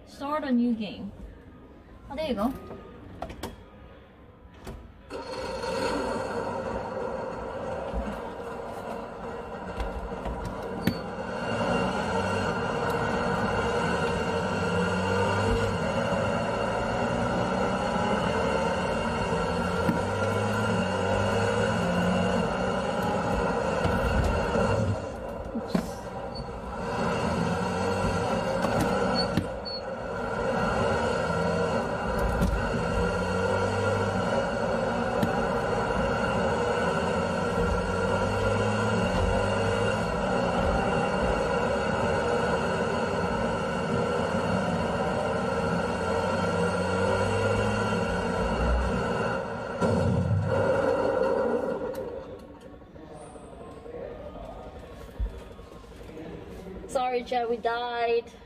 Start a new game. Oh, there you go. Sorry, Chad, we died.